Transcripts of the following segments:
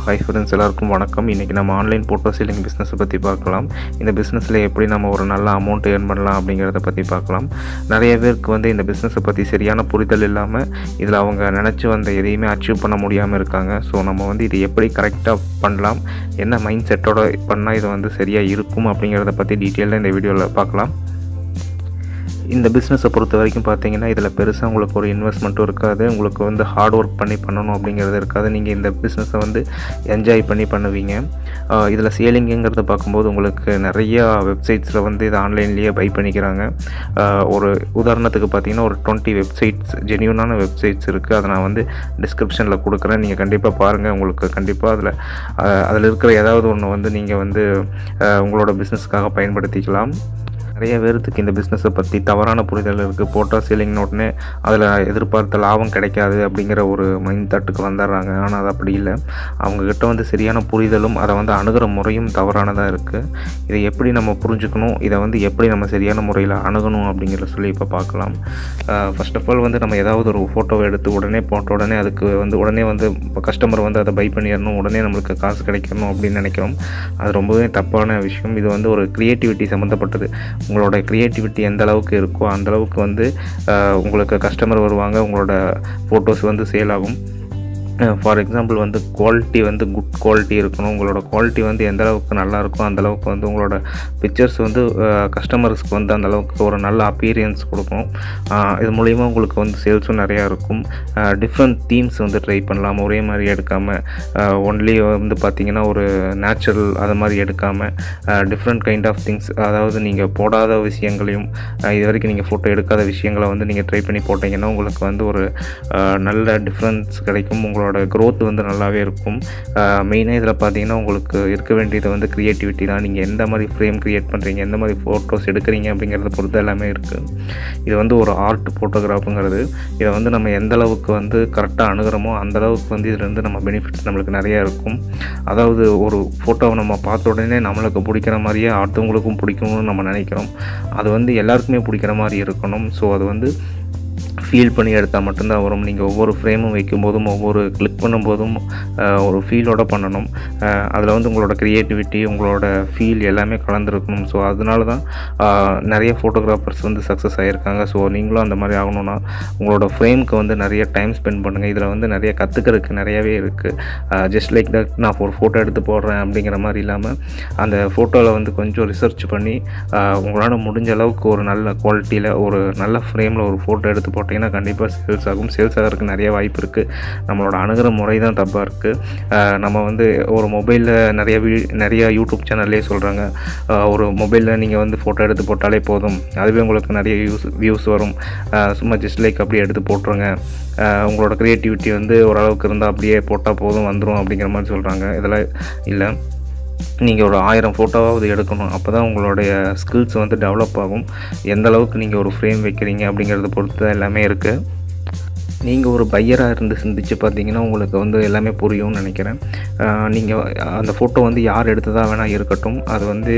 Hi friends, எல்லாருக்கும் வணக்கம். இன்றைக்கி நம்ம ஆன்லைன் ஃபோட்டோ செல்லிங் பிஸ்னஸை பற்றி பார்க்கலாம். இந்த பிஸ்னஸில் எப்படி நம்ம ஒரு நல்ல அமௌண்ட் ஏர்ன் பண்ணலாம் அப்படிங்கிறத பற்றி பார்க்கலாம். நிறைய பேருக்கு இந்த பிஸ்னஸை பற்றி சரியான புரிதல் இல்லாமல் இதில் அவங்க நினச்சி எதையுமே அச்சீவ் பண்ண முடியாமல் இருக்காங்க. ஸோ நம்ம இது எப்படி கரெக்டாக பண்ணலாம், என்ன மைண்ட் செட்டோட பண்ணால் இது சரியாக இருக்கும் அப்படிங்கிறத பற்றி டீட்டெயிலாக இந்த வீடியோவில் பார்க்கலாம். இந்த பிஸ்னஸை பொறுத்த வரைக்கும் பார்த்தீங்கன்னா இதில் பெருசாக உங்களுக்கு ஒரு இன்வெஸ்ட்மெண்ட்டும் இருக்காது. உங்களுக்கு ஹார்ட் ஒர்க் பண்ணணும் அப்படிங்கிறது இருக்காது. நீங்கள் இந்த பிஸ்னஸை என்ஜாய் பண்ணி பண்ணுவீங்க. இதில் சேலிங்குங்கிறத பார்க்கும்போது உங்களுக்கு நிறையா வெப்சைட்ஸில் இது ஆன்லைன்லேயே பை பண்ணிக்கிறாங்க. ஒரு உதாரணத்துக்கு பார்த்தீங்கன்னா ஒரு 20 வெப்சைட்ஸ், ஜென்யூனான வெப்சைட்ஸ் இருக்குது. அதை நான் டிஸ்கிரிப்ஷனில் கொடுக்குறேன். நீங்கள் கண்டிப்பாக பாருங்கள். உங்களுக்கு கண்டிப்பாக அதில் இருக்கிற ஏதாவது ஒன்று நீங்கள் உங்களோட பிஸ்னஸ்க்காக பயன்படுத்திக்கலாம். நிறைய பேருக்கு இந்த பிஸ்னஸை பற்றி தவறான புரிதல் இருக்குது. ஃபோட்டோ செல்லிங் உடனே அதில் எதிர்பார்த்த லாபம் கிடைக்காது அப்படிங்கிற ஒரு மைண்ட் தாட்டுக்கு வந்துடுறாங்க. ஆனால் அது அப்படி இல்லை. அவங்கக்கிட்ட சரியான புரிதலும் அதை அணுகிற முறையும் தவறானதாக இருக்குது. இதை எப்படி நம்ம புரிஞ்சுக்கணும், இதை எப்படி நம்ம சரியான முறையில் அணுகணும் அப்படிங்கிற சொல்லி இப்போ பார்க்கலாம். ஃபர்ஸ்ட் ஆஃப் ஆல் நம்ம ஏதாவது ஒரு ஃபோட்டோவை எடுத்து உடனே போட்ட உடனே அதுக்கு உடனே கஸ்டமர் அதை பை பண்ணிடணும், உடனே நம்மளுக்கு காசு கிடைக்கணும் அப்படின்னு நினைக்கிறோம். அது ரொம்பவே தப்பான விஷயம். இது ஒரு க்ரியேட்டிவிட்டி சம்மந்தப்பட்டது. உங்களோட க்ரியேட்டிவிட்டி எந்த அளவுக்கு இருக்கோ அந்தளவுக்கு உங்களுக்கு கஸ்டமர் வருவாங்க, உங்களோட ஃபோட்டோஸ் சேல் ஆகும். For example quality good quality இருக்கணும். உங்களோட குவாலிட்டி எந்த அளவுக்கு நல்லா இருக்கோ அந்தளவுக்கு உங்களோட பிக்சர்ஸ் கஸ்டமர்ஸ்க்கு அந்தளவுக்கு ஒரு நல்ல அப்பீரியன்ஸ் கொடுக்கும். இது மூலிமா உங்களுக்கு சேல்ஸும் நிறையா இருக்கும். டிஃப்ரெண்ட் தீம்ஸ் ட்ரை பண்ணலாம். ஒரே மாதிரி எடுக்காமல் ஒன்லி பார்த்திங்கன்னா ஒரு நேச்சுரல் அது மாதிரி எடுக்காமல் டிஃப்ரெண்ட் கைண்ட் ஆஃப் திங்ஸ், அதாவது நீங்கள் போடாத விஷயங்களையும் இது வரைக்கும் நீங்கள் ஃபோட்டோ எடுக்காத விஷயங்களை நீங்கள் ட்ரை பண்ணி போட்டிங்கன்னா உங்களுக்கு ஒரு நல்ல டிஃப்ரென்ஸ் கிடைக்கும். உங்களோட க்ரோத் நல்லாவே இருக்கும். மெயினாக இதில் பார்த்தீங்கன்னா உங்களுக்கு இருக்க வேண்டியது க்ரியேட்டிவிட்டி தான். நீங்கள் எந்த மாதிரி ஃப்ரேம் க்ரியேட் பண்ணுறீங்க, எந்த மாதிரி ஃபோட்டோஸ் எடுக்கிறீங்க அப்படிங்கிறத பொறுத்து எல்லாமே இருக்குது. இது ஒரு ஆர்ட் ஃபோட்டோகிராஃபுங்கிறது. இதை நம்ம எந்த அளவுக்கு கரெக்டாக அணுகிறோமோ அந்தளவுக்கு இதிலேருந்து நம்ம பெனிஃபிட்ஸ் நம்மளுக்கு நிறையா இருக்கும். அதாவது ஒரு ஃபோட்டோவை நம்ம பார்த்த உடனே நம்மளுக்கு பிடிக்கிற மாதிரியே அடுத்தவங்களுக்கும் பிடிக்கணும்னு நம்ம நினைக்கிறோம். அது எல்லாருக்குமே பிடிக்கிற மாதிரி இருக்கணும். ஸோ அது ஃபீல் பண்ணி எடுத்தால் மட்டும்தான் வரும். நீங்கள் ஒவ்வொரு ஃப்ரேமும் வைக்கும்போதும் ஒவ்வொரு கிளிக் பண்ணும்போதும் ஒரு ஃபீலோடு பண்ணணும். அதில் உங்களோட க்ரியேட்டிவிட்டி, உங்களோட ஃபீல் எல்லாமே கலந்துருக்கணும். ஸோ அதனால தான் நிறைய ஃபோட்டோகிராஃபர்ஸ் சக்ஸஸ் ஆகியிருக்காங்க. ஸோ நீங்களும் அந்த மாதிரி ஆகணும்னா உங்களோட ஃப்ரேமுக்கு நிறைய டைம் ஸ்பெண்ட் பண்ணுங்கள். இதில் நிறைய கற்றுக்கிறதுக்கு நிறையாவே இருக்குது. ஜஸ்ட் லைக் தட் நான் ஒரு ஃபோட்டோ எடுத்து போடுறேன் அப்படிங்கிற மாதிரி இல்லாமல் அந்த ஃபோட்டோவில் கொஞ்சம் ரிசர்ச் பண்ணி உங்களால் முடிஞ்ச அளவுக்கு ஒரு நல்ல குவாலிட்டியில் ஒரு நல்ல ஃப்ரேமில் ஒரு ஃபோட்டோ எடுத்து போட்டிங்கன்னா கண்டிப்பாக சேல்ஸ் ஆகும். சேல்ஸ் ஆகிறதுக்கு நிறைய வாய்ப்பு இருக்குது. நம்மளோட அணுகிற முறை தான் தப்பாக இருக்குது. நம்ம ஒரு மொபைலில் நிறைய யூடியூப் சேனல்லே சொல்கிறாங்க, ஒரு மொபைலில் நீங்கள் ஃபோட்டோ எடுத்து போட்டாலே போதும், அதுவே உங்களுக்கு நிறைய வியூஸ் வரும். சும்மா ஜஸ்ட் லைக் அப்படியே எடுத்து போட்டுருங்க, உங்களோட க்ரியேட்டிவிட்டி ஓரளவுக்கு இருந்தால் அப்படியே போட்டால் போதும் வந்துடும் அப்படிங்கிற மாதிரி சொல்கிறாங்க. இதெல்லாம் இல்லை. நீங்கள் ஒரு 1000 ஃபோட்டோவாவது எடுக்கணும். அப்போ தான் உங்களுடைய ஸ்கில்ஸ் டெவலப் ஆகும். எந்த அளவுக்கு நீங்கள் ஒரு ஃப்ரேம் வைக்கிறீங்க அப்படிங்கிறத பொறுத்து தான் எல்லாமே இருக்குது. நீங்கள் ஒரு பையராக இருந்து சிந்திச்சு பார்த்தீங்கன்னா உங்களுக்கு எல்லாமே புரியும்னு நினைக்கிறேன். நீங்கள் அந்த ஃபோட்டோ யார் எடுத்ததாக வேணால் இருக்கட்டும், அது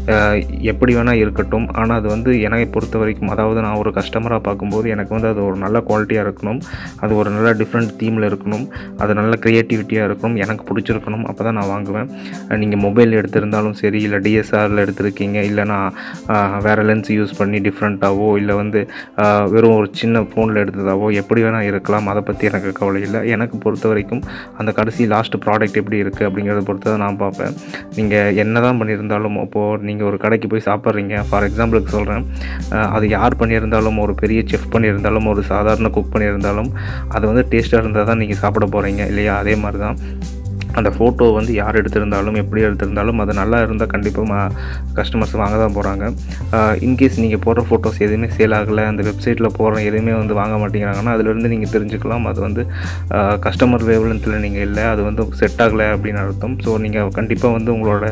எப்படி வேணால் இருக்கட்டும். ஆனால் அது என்னை பொறுத்த வரைக்கும், அதாவது நான் ஒரு கஸ்டமராக பார்க்கும்போது எனக்கு அது ஒரு நல்ல குவாலிட்டியாக இருக்கணும், அது ஒரு நல்ல டிஃப்ரெண்ட் தீமில் இருக்கணும், அது நல்ல க்ரியேட்டிவிட்டியாக இருக்கணும், எனக்கு பிடிச்சிருக்கணும். அப்போ தான் நான் வாங்குவேன். நீங்கள் மொபைல் எடுத்திருந்தாலும் சரி, இல்லை டிஎஸ்ஆரில் எடுத்திருக்கீங்க, இல்லைனா வேறு லென்ஸ் யூஸ் பண்ணி டிஃப்ரெண்ட்டாகவோ, இல்லை வெறும் ஒரு சின்ன ஃபோனில் எடுத்ததாவோ எப்படி வேணால் இருக்கலாம். அதை பற்றி எனக்கு கவலை இல்லை. எனக்கு பொறுத்த வரைக்கும் அந்த கடைசி லாஸ்ட் ப்ராடக்ட் எப்படி இருக்குது அப்படிங்கிறத பொறுத்து தான் நான் பார்ப்பேன். நீங்கள் என்ன தான் பண்ணியிருந்தாலும், இப்போது நீங்கள் ஒரு கடைக்கு போய் சாப்பிட்றீங்க, ஃபார் எக்ஸாம்பிளுக்கு சொல்கிறேன், அது யார் பண்ணியிருந்தாலும், ஒரு பெரிய செஃப் பண்ணியிருந்தாலும், ஒரு சாதாரண குக் பண்ணியிருந்தாலும், அது டேஸ்ட்டாக இருந்தால் தான் நீங்கள் சாப்பிட போகிறீங்க இல்லையா? அதே மாதிரி தான் அந்த ஃபோட்டோ யார் எடுத்திருந்தாலும், எப்படி எடுத்திருந்தாலும், அது நல்லா இருந்தால் கண்டிப்பாக கஸ்டமர்ஸ் வாங்க தான் போகிறாங்க. இன்கேஸ் நீங்கள் போடுற ஃபோட்டோஸ் எதுவுமே சேல் ஆகலை, அந்த வெப்சைட்டில் போடுற எதுவுமே வாங்க மாட்டேங்கிறாங்கன்னா அதிலிருந்து நீங்கள் தெரிஞ்சுக்கலாம் அது கஸ்டமர் வேவ்லென்த்தில் நீங்கள் இல்லை, அது செட் ஆகலை அப்படின்னு அர்த்தம். ஸோ நீங்கள் கண்டிப்பாக உங்களோட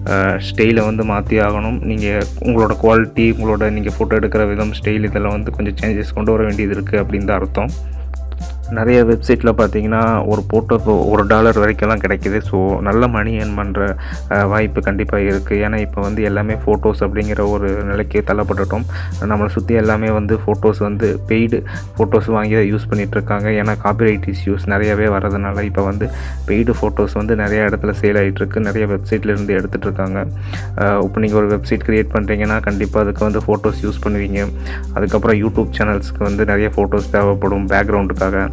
ஸ்டைலை மாற்றி ஆகணும். நீங்கள் உங்களோட குவாலிட்டி, உங்களோட நீங்கள் ஃபோட்டோ எடுக்கிற விதம், ஸ்டைல், இதெல்லாம் கொஞ்சம் சேஞ்சஸ் கொண்டு வர வேண்டியது இருக்குது அப்படின்னு தான் அர்த்தம். நிறைய வெப்சைட்டில் பார்த்தீங்கன்னா ஒரு ஃபோட்டோக்கு $1 வரைக்கும்லாம் கிடைக்கிது. ஸோ நல்ல மணி ஏர்ன் பண்ணுற வாய்ப்பு கண்டிப்பாக இருக்குது. ஏன்னா இப்போ வந்து எல்லாமே ஃபோட்டோஸ் அப்படிங்கிற ஒரு நிலைக்கு தள்ளப்பட்டுட்டோம். நம்மளை சுற்றி எல்லாமே வந்து ஃபோட்டோஸ் வந்து பெய்டு ஃபோட்டோஸ் வாங்கி அதை யூஸ் பண்ணிகிட்ருக்காங்க. ஏன்னா காப்பிரைட் இஷ்யூஸ் நிறையவே வரதுனால இப்போ வந்து பெய்டு ஃபோட்டோஸ் வந்து நிறைய இடத்துல சேல் ஆகிட்டுருக்கு. நிறைய வெப்சைட்லேருந்து எடுத்துகிட்ருக்காங்க. இப்போ நீங்கள் ஒரு வெப்சைட் க்ரியேட் பண்ணுறீங்கன்னா கண்டிப்பாக அதுக்கு வந்து ஃபோட்டோஸ் யூஸ் பண்ணுவீங்க. அதுக்கப்புறம் யூடியூப் சேனல்ஸ்க்கு வந்து நிறைய ஃபோட்டோஸ் தேவைப்படும் பேக்ரவுண்டுக்காக.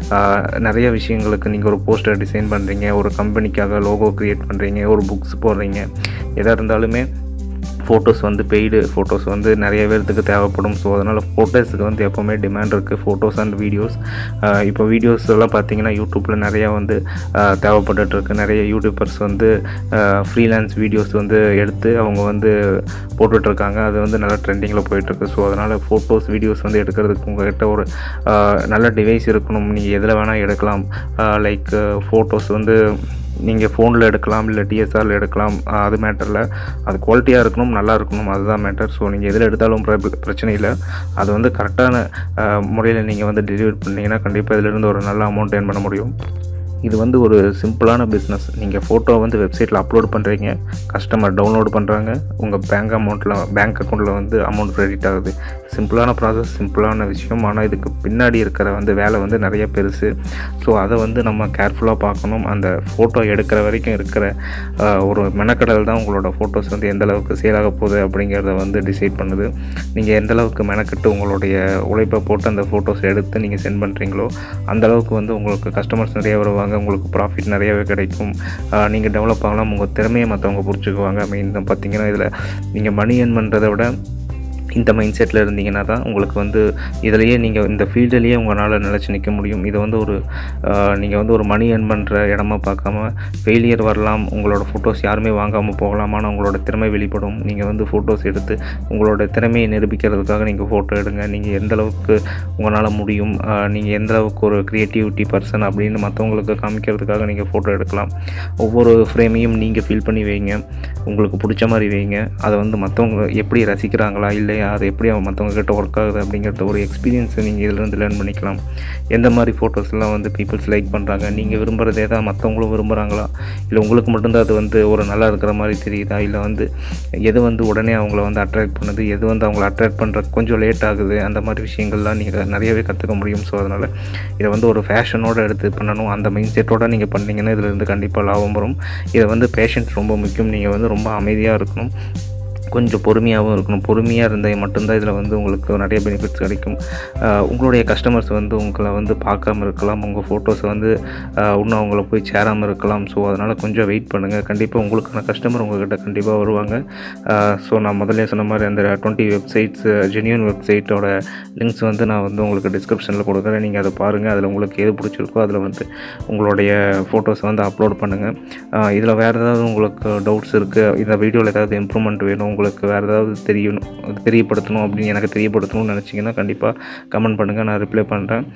நிறைய விஷயங்களுக்கு நீங்கள் ஒரு போஸ்டர் டிசைன் பண்ணுறீங்க, ஒரு கம்பெனிக்காக லோகோ க்ரியேட் பண்ணுறீங்க, ஒரு புக்ஸ் போடுறீங்க, எதாக இருந்தாலுமே ஃபோட்டோஸ் வந்து பெய்டு ஃபோட்டோஸ் வந்து நிறைய பேர்த்துக்கு தேவைப்படும். ஸோ அதனால் ஃபோட்டோஸுக்கு வந்து எப்போவுமே டிமாண்ட் இருக்குது. Photos and videos. இப்போ வீடியோஸ் எல்லாம் பார்த்தீங்கன்னா யூடியூப்பில் நிறையா வந்து தேவைப்பட்டுருக்கு. நிறைய யூடியூபர்ஸ் வந்து ஃப்ரீலான்ஸ் வீடியோஸ் வந்து எடுத்து அவங்க வந்து போட்டுட்ருக்காங்க. அது வந்து நல்லா ட்ரெண்டிங்கில் போயிட்டுருக்கு. ஸோ அதனால் ஃபோட்டோஸ் வீடியோஸ் வந்து எடுக்கிறதுக்கு உங்கள்கிட்ட ஒரு நல்ல டிவைஸ் இருக்கணும். நீங்கள் எதில் வேணால் எடுக்கலாம். லைக் ஃபோட்டோஸ் வந்து நீங்கள் ஃபோனில் எடுக்கலாம், இல்லை டிஎஸ்ஆரில் எடுக்கலாம். அது மேட்டரில் அது குவாலிட்டியாக இருக்கணும், நல்லா இருக்கணும், அதுதான் மேட்டர். ஸோ நீங்கள் எதில் எடுத்தாலும் பிரச்சனை இல்லை. அது வந்து கரெக்டான முறையில் நீங்கள் வந்து டெலிவரி பண்ணிங்கன்னா கண்டிப்பாக இதிலிருந்து ஒரு நல்ல அமௌண்ட் ஏர்ன் பண்ண முடியும். இது வந்து ஒரு சிம்பிளான பிஸ்னஸ். நீங்கள் ஃபோட்டோ வந்து வெப்சைட்டில் அப்லோட் பண்ணுறீங்க, கஸ்டமர் டவுன்லோட் பண்ணுறாங்க, உங்கள் பேங்க் அக்கௌண்ட்டில் வந்து அமௌண்ட் கிரெடிட் ஆகுது. சிம்பிளான ப்ராசஸ், சிம்பிளான விஷயம். ஆனால் இதுக்கு பின்னாடி இருக்கிற வந்து வேலை வந்து நிறைய பெருசு. ஸோ அதை வந்து நம்ம கேர்ஃபுல்லாக பார்க்கணும். அந்த ஃபோட்டோ எடுக்கிற வரைக்கும் இருக்கிற ஒரு மெனக்கடல் தான் உங்களோட ஃபோட்டோஸ் வந்து எந்தளவுக்கு சேலாக போகுது அப்படிங்கிறத வந்து டிசைட் பண்ணுது. நீங்கள் எந்தளவுக்கு மெனக்கட்டு உங்களுடைய உழைப்பை போட்டு அந்த ஃபோட்டோஸ் எடுத்து நீங்கள் சென்ட் பண்ணுறீங்களோ அந்தளவுக்கு வந்து உங்களுக்கு கஸ்டமர்ஸ் நிறைய வருவாங்க, உங்களுக்கு ப்ராஃபிட் நிறையவே கிடைக்கும். நீங்கள் டெவலப் ஆகலாம், உங்கள் திறமையை மற்றவங்க புரிஞ்சுக்குவாங்க. மெயின் பார்த்தீங்கன்னா இதில் நீங்கள் மணி ஏர்ன் பண்ணுறதை விட இந்த மைண்ட் செட்டில் இருந்தீங்கன்னா தான் உங்களுக்கு வந்து இதிலையே நீங்கள் இந்த ஃபீல்டுலேயே உங்களால் நிலச்சி நிற்க முடியும். இதை வந்து நீங்கள் வந்து ஒரு மணி ஏர்ன் பண்ணுற இடமா பார்க்காம ஃபெயிலியர் வரலாம், உங்களோட ஃபோட்டோஸ் யாருமே வாங்காமல் போகலாம். ஆனால் உங்களோட திறமை வெளிப்படும். நீங்கள் வந்து ஃபோட்டோஸ் எடுத்து உங்களோட திறமையை நிரூபிக்கிறதுக்காக நீங்கள் ஃபோட்டோ எடுங்க. நீங்கள் எந்தளவுக்கு உங்களால் முடியும், நீங்கள் எந்தளவுக்கு ஒரு க்ரியேட்டிவிட்டி பர்சன் அப்படின்னு மற்றவங்களுக்கு காமிக்கிறதுக்காக நீங்கள் ஃபோட்டோ எடுக்கலாம். ஒவ்வொரு ஃப்ரேமையும் நீங்கள் ஃபீல் பண்ணி வைங்க, உங்களுக்கு பிடிச்ச மாதிரி வைங்க. அதை வந்து மற்றவங்க எப்படி ரசிக்கிறாங்களா இல்லையா, அது எப்படி மற்றவங்க கிட்ட ஒர்க் ஆகுது அப்படிங்கிறத ஒரு எக்ஸ்பீரியன்ஸை நீங்கள் இதிலேருந்து லேர்ன் பண்ணிக்கலாம். எந்த மாதிரி ஃபோட்டோஸ்லாம் வந்து பீப்புள்ஸ் லைக் பண்ணுறாங்க, நீங்கள் விரும்புகிறதே தான் மற்றவங்களும் விரும்புகிறாங்களா, இல்லை உங்களுக்கு மட்டும்தான் அது வந்து ஒரு நல்லா இருக்கிற மாதிரி தெரியுதா, இல்லை வந்து எது வந்து உடனே அவங்கள வந்து அட்ராக்ட் பண்ணுது, எது வந்து அவங்கள அட்ராக்ட் பண்ணுற கொஞ்சம் லேட் ஆகுது, அந்த மாதிரி விஷயங்கள்லாம் நீங்கள் நிறையவே கற்றுக்க முடியும். ஸோ அதனால் இதை வந்து ஒரு ஃபேஷனோடு எடுத்து பண்ணணும். அந்த மைண்ட் செட்டோடு நீங்கள் பண்ணிங்கன்னா இதிலேருந்து கண்டிப்பாக லாபம் வரும். இதை வந்து பேஷன்ஸ் ரொம்ப முக்கியம். நீங்கள் வந்து ரொம்ப அமைதியாக இருக்கணும், கொஞ்சம் பொறுமையாகவும் இருக்கணும். பொறுமையாக இருந்தால் மட்டும்தான் இதில் வந்து உங்களுக்கு நிறைய பெனிஃபிட்ஸ் கிடைக்கும். உங்களுடைய கஸ்டமர்ஸ் வந்து உங்களை வந்து பார்க்காம இருக்கலாம், உங்கள் ஃபோட்டோஸை வந்து இன்னும் அவங்கள போய் சேராமல் இருக்கலாம். ஸோ அதனால் கொஞ்சம் வெயிட் பண்ணுங்கள். கண்டிப்பாக உங்களுக்கான கஸ்டமர் உங்கள்கிட்ட கண்டிப்பாக வருவாங்க. ஸோ நான் முதல்ல சொன்ன மாதிரி அந்த 20 வெப்சைட்ஸ் ஜென்யூன் வெப்சைட்டோட லிங்க்ஸ் வந்து நான் வந்து உங்களுக்கு டிஸ்கிரிப்ஷனில் கொடுக்குறேன். நீங்கள் அதை பாருங்கள். அதில் உங்களுக்கு எது பிடிச்சிருக்கோ அதில் வந்து உங்களுடைய ஃபோட்டோஸை வந்து அப்லோட் பண்ணுங்கள். இதில் வேறு ஏதாவது உங்களுக்கு டவுட்ஸ் இருக்குது, இந்த வீடியோவில் ஏதாவது இம்ப்ரூவ்மெண்ட் வேணும், உங்களுக்கு வேறு ஏதாவது தெரியப்படுத்தணும் அப்படின்னு எனக்கு தெரியப்படுத்தணும்னு நினச்சிங்கன்னா கண்டிப்பாக கமெண்ட் பண்ணுங்கள், நான் ரிப்ளை பண்ணுறேன்.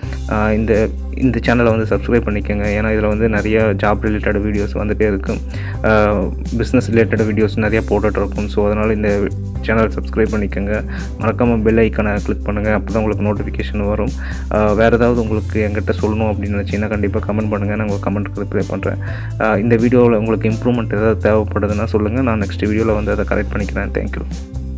இந்த சேனலை வந்து சப்ஸ்கிரைப் பண்ணிக்கோங்க. ஏன்னா இதில் வந்து நிறைய ஜாப் ரிலேட்டட் வீடியோஸ் வந்துகிட்டே இருக்கும், பிஸ்னஸ் ரிலேட்டட் வீடியோஸ் நிறையா போட்டுட்ருக்கும். ஸோ அதனால் இந்த சேனல் சப்ஸ்கிரைப் பண்ணிக்கோங்க. மறக்காமல் பெல் ஐக்கானை கிளிக் பண்ணுங்கள், அப்போ தான் உங்களுக்கு நோட்டிஃபிகேஷன் வரும். வேறு ஏதாவது உங்களுக்கு என்கிட்ட சொல்லணும் அப்படின்னு நினச்சிங்கன்னா கண்டிப்பாக கமெண்ட் பண்ணுங்கள், நான் உங்கள் கமெண்ட்டுக்கு ரிப்ளை பண்ணுறேன். இந்த வீடியோவில் உங்களுக்கு இம்ப்ரூவ்மெண்ட் ஏதாவது தேவைப்படுதுன்னா சொல்லுங்கள், நான் நெக்ஸ்ட் வீடியோவில் வந்து அதை கரெக்ட் பண்ணிக்கிறேன். தேங்க்யூ.